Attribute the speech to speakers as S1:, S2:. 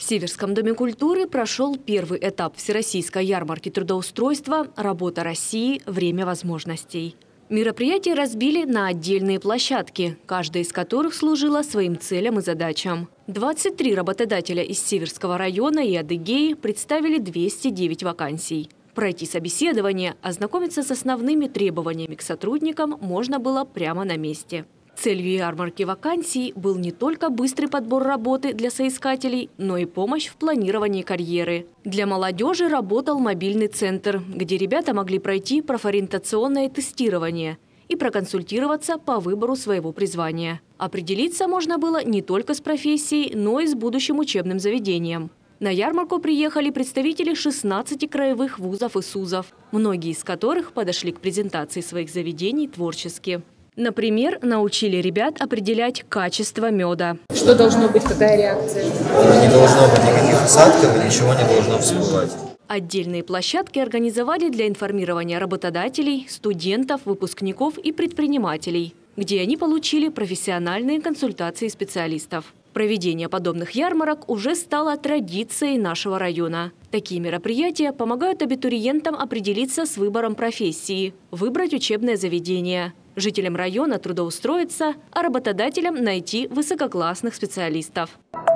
S1: Северском доме культуры прошел первый этап всероссийской ярмарки трудоустройства «Работа России. Время возможностей». Мероприятие разбили на отдельные площадки, каждая из которых служила своим целям и задачам. 23 работодателя из Северского района и Адыгеи представили 209 вакансий. Пройти собеседование, ознакомиться с основными требованиями к сотрудникам можно было прямо на месте. Целью ярмарки вакансий был не только быстрый подбор работы для соискателей, но и помощь в планировании карьеры. Для молодежи работал мобильный центр, где ребята могли пройти профориентационное тестирование и проконсультироваться по выбору своего призвания. Определиться можно было не только с профессией, но и с будущим учебным заведением. На ярмарку приехали представители 16 краевых вузов и СУЗов, многие из которых подошли к презентации своих заведений творчески. Например, научили ребят определять качество меда.
S2: Что должно быть, какая реакция?
S3: Не должно быть никаких осадков, ничего не должно всплывать.
S1: Отдельные площадки организовали для информирования работодателей, студентов, выпускников и предпринимателей, где они получили профессиональные консультации специалистов. Проведение подобных ярмарок уже стало традицией нашего района. Такие мероприятия помогают абитуриентам определиться с выбором профессии, выбрать учебное заведение, жителям района трудоустроиться, а работодателям найти высококлассных специалистов.